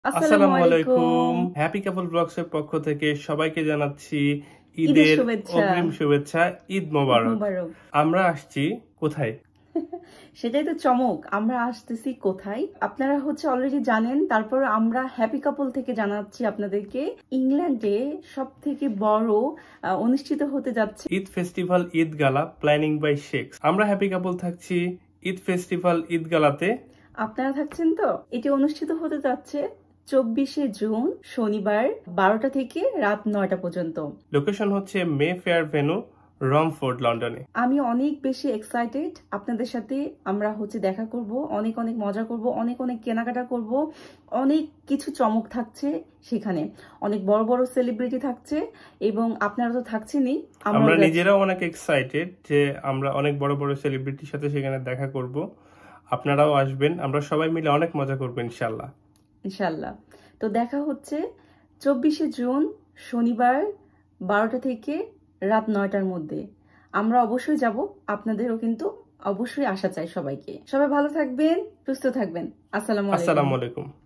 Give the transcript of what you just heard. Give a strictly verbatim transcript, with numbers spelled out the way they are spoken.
আসসালামু আলাইকুম। হ্যাপি কাপল ব্লগস এর পক্ষ থেকে সবাইকে জানাচ্ছি ঈদের অগ্রিম শুভেচ্ছা। ঈদ মোবারক। আমরা আসছি কোথায়? সেটাই তো চমক। আমরা আসতেছি কোথায় আপনারা হচ্ছে অলরেডি জানেন। তারপর আমরা হ্যাপি কাপল থেকে জানাচ্ছি আপনাদেরকে ইংল্যান্ডে সব থেকে বড় অনুষ্ঠিত হতে যাচ্ছে ঈদ ফেস্টিভ্যাল ঈদ গালা প্ল্যানিং বাই শেখস। আমরা হ্যাপি কাপল থাকছি ঈদ ফেস্টিভ্যাল ঈদ গালাতে। আপনারা থাকছেন তো? এটি অনুষ্ঠিত হতে যাচ্ছে চব্বিশে জুন শনিবার বারোটা থেকে রাত নয়টা পর্যন্ত। লোকেশন হচ্ছে মে ফেয়ার ভেন্যু, রমফোর্ড, লন্ডনে। আমি অনেক বেশি এক্সাইটেড। আপনাদের সাথে আমরা হচ্ছে দেখা করব, অনেক অনেক মজা করব, অনেক অনেক কেনাকাটা করব, অনেক কিছু চমক থাকছে সেখানে। অনেক বড় বড় সেলিব্রিটি থাকছে এবং আপনারা তো থাকছেনই। আমরা নিজেরাও অনেক এক্সাইটেড যে আমরা অনেক বড় বড় সেলিব্রিটির সাথে সেখানে দেখা করব। আপনারাও আসবেন, আমরা সবাই মিলে অনেক মজা করব ইনশাআল্লাহ। ইনশাআল্লাহ। তো দেখা হচ্ছে চব্বিশে জুন শনিবার বারোটা থেকে রাত নয়টার মধ্যে। আমরা অবশ্যই যাব, আপনাদেরও কিন্তু অবশ্যই আসা চাই সবাইকে। সবাই ভালো থাকবেন, সুস্থ থাকবেন। আসসালামু আলাইকুম। আসসালামু আলাইকুম।